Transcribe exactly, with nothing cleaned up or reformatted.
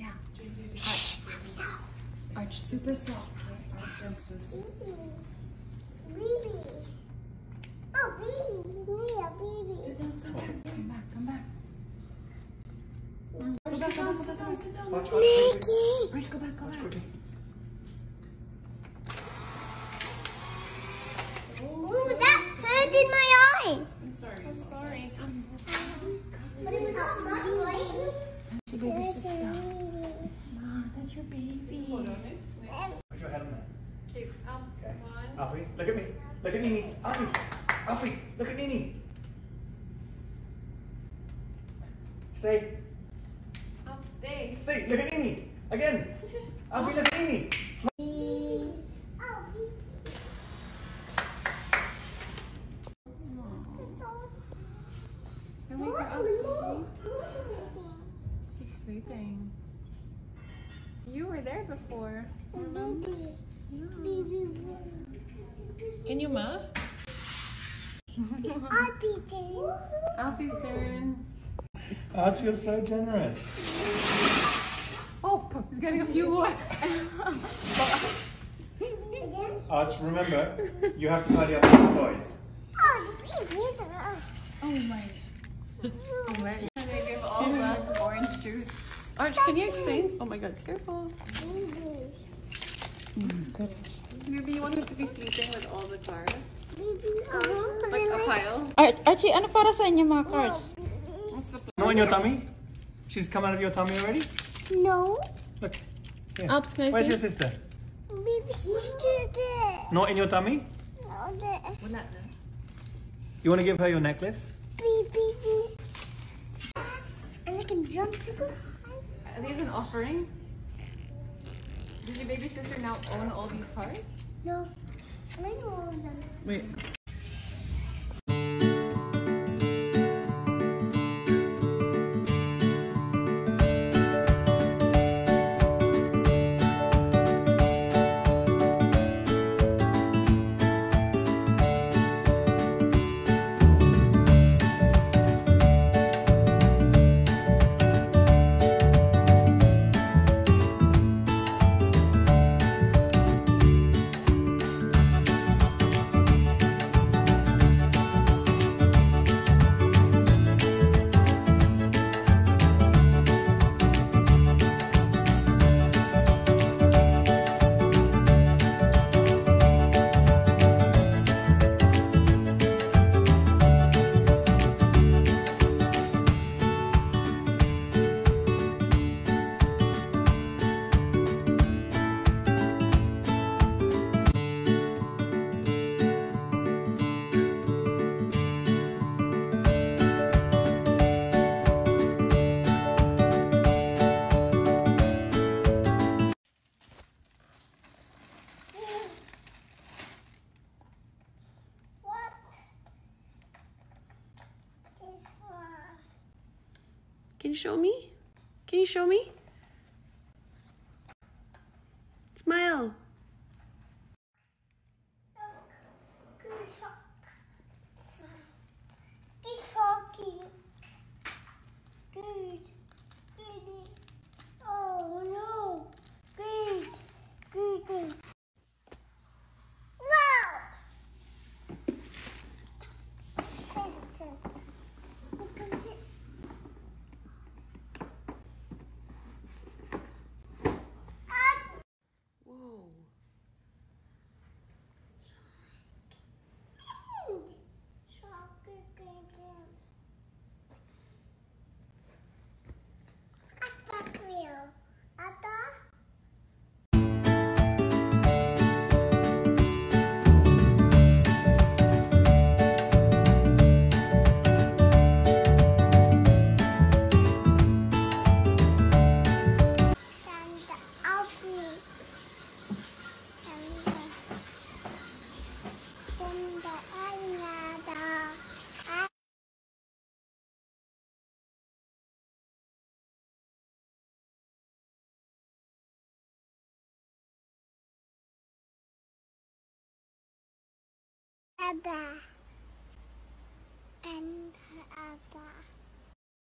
Yeah. Arch. Arch super soft. Baby. Oh, baby. Yeah, baby. Sit down, sit down. Come back, come back. Mm. Go back, go back, sit down, sit down. Watch, watch, watch, watch. Arch, go back, go back. Ooh, that hurt in my eye. I'm sorry. I'm sorry. But it's not my eye. That's your baby sister. Ma, that's your baby. Where's your helmet? Okay, um, Okay. one. Alfie, look at me. Look at Nini. Alfie. Alfie, look at Nini. Stay. Um, stay. Stay. Look at Nini. Again. Alfie, look at Nini. Can we go up? She's sleeping. You were there before. Remember? Can you, Ma? Alfie's turn. Archie, you're so generous. Oh, he's getting a few more. Arch, remember, you have to tidy up these toys. Oh my. Let me give all the orange juice. Arch, can you explain? Oh my god, careful. Mm, goodness. Maybe you want him to be sleeping with all the cars? Like a pile? Ar Archie, ano para sa inyo mga cards? What's the plan? No, in your tummy? She's come out of your tummy already? No. Look. Here. Ups, can I Where's see? your sister? Baby sister there. Not in your tummy? No, there. Wala na. You want to give her your necklace? Baby. And I can jump super high. Are these an offering? Does your baby sister now own all these cars? No. I know all of them. Wait. Can you show me? Can you show me? Smile. Good talking. Good. Good. Oh no. Good. Good. Wow. Listen. Look at this. Whoa. Abba and Abba.